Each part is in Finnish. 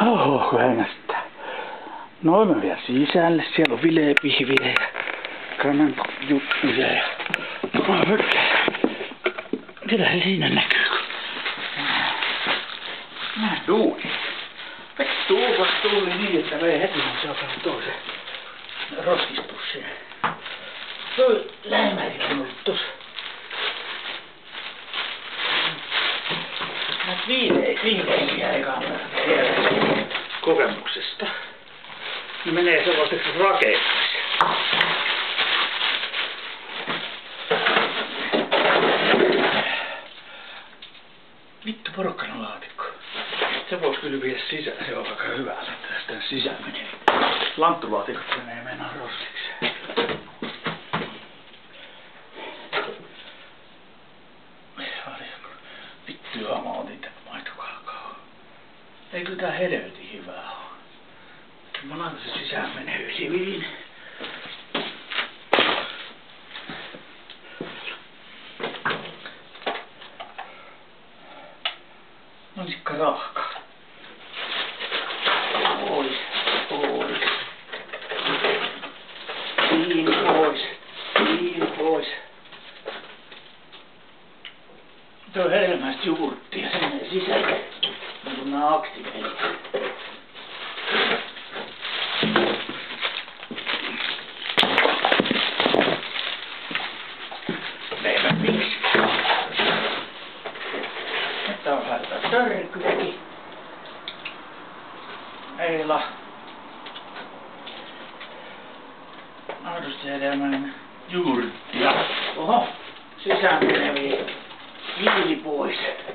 Oho, kun hengästää. Noin mä vielä sisälle. Siellä on vileepihviä ja kananjuttuja ja mitä se siinä näkyy? Mä duuni. Tuupas tuli niin, että vei heti se ottaa toisen roskispussin. Toi läimäkin on ollut tossa. Viimein jäi kokemuksesta. Ne menee sellaiseksi rakeiksi. Vittu porkkana laatikko. Se voisi kyllä viedä sisään, se on aika hyvä, että tästä sisään menee. Lanttulaatikot menee mennä roskiksi. Vittu mä otin tän maitokaakaa. Ei kyllä tää helvetin hyvää oo. Mä laitan se sisään menee hyvin. Mansikka rahka. Pois. Kiinni pois. Tuo on helmäistä jogurttia, se menee sisälle. On kun nää aktiveet. Leipä miksi? Nyt on laitetaan törkyäkin. Eila. Aidosti hedelmäinen jogurttia. Oho, sisään meneviä. Viili pois.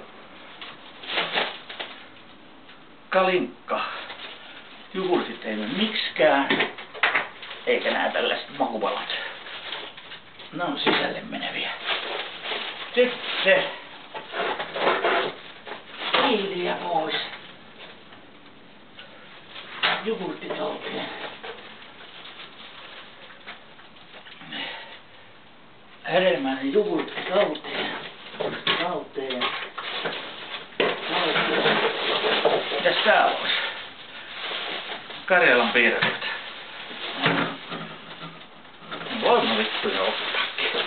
Kalinkka. Jogurtit ei mene miksikään. Eikä nää tällaiset makupalat. Ne on sisälle meneviä. Sitten. Viiliä pois. Jogurtit talteen. Hedelmäinen jogurtti talteen. Mitäs tää ois? Karjalan piirakat. Voin mä vittuja ottaakin.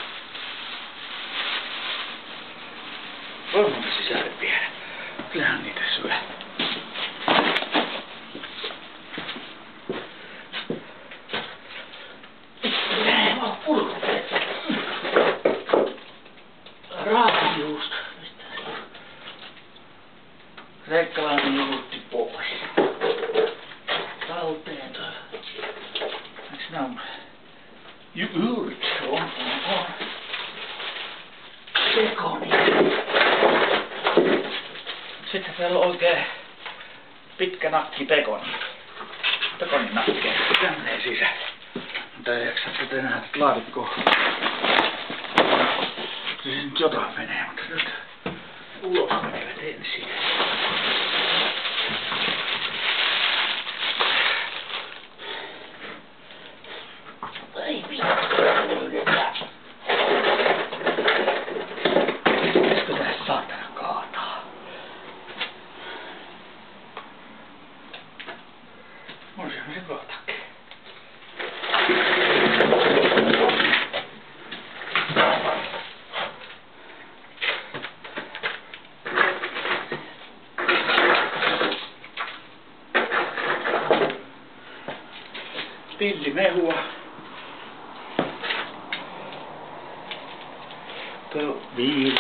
Voin mä sisälle viedä. Kyllähän niitä syö. Raatijuusto. Kreikkalainen jogurtti pois. Talteen toi. Eiks nää on? Jogurt on. Pekoni. Sitten täällä on oikein pitkä nakki pekoni. Pekonin nakki. Tänne sisälle. Mutta ei jaksa tätä enää tätä laatikkoa. Kyllä nyt jotain menee, mutta nyt ulos menevät ensin. Ei pitää. Pitäisikö tää saatana kaataa? Voisihan se kaatakin. Pillimehua. Tuo viili.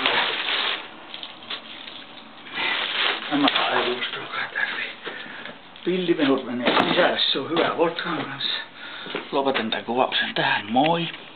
Nämä aivuustokaa tarvii. Pillimehut menee sisälle, se on hyvä vodkan kanssa. Lopetan tämän kuvauksen tähän, moi!